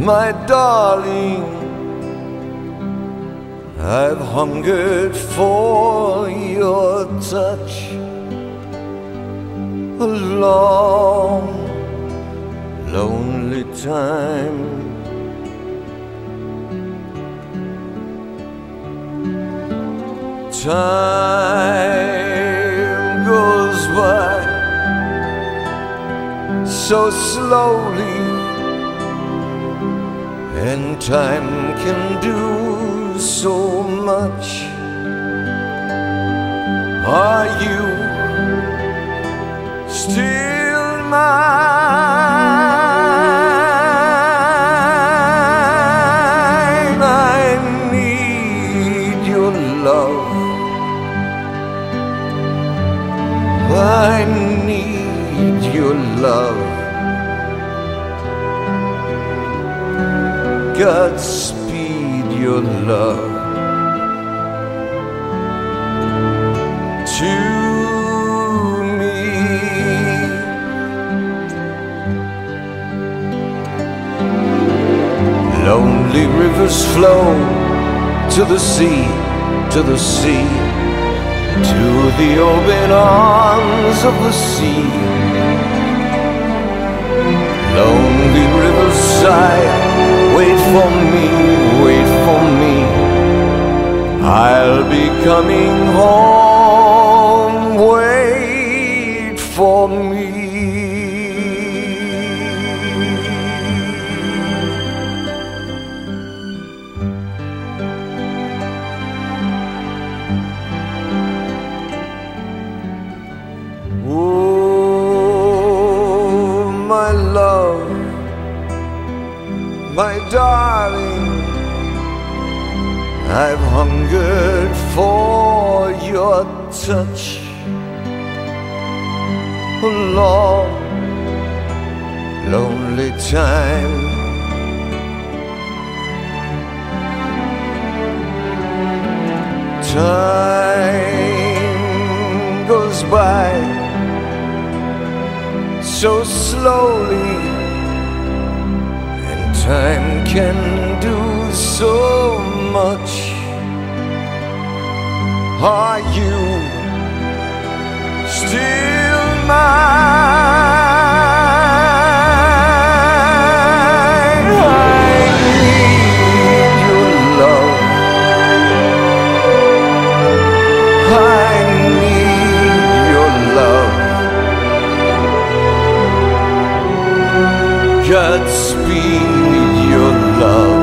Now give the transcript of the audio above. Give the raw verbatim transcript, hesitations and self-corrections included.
my darling, I've hungered for your touch a long, lonely time. Time goes by so slowly, and time can do so much. Are you still mine? I need your love. I need your love. Godspeed your love to me. Lonely rivers flow to the sea, to the sea, to the open arms of the sea. Lonely rivers sigh, wait for me, wait for me. I'll be coming home, wait for me. Love, my darling, I've hungered for your touch a long, lonely time. Time goes by so slowly, and time can do so much. Are you still mine? I need your love. I need your love. Godspeed your love.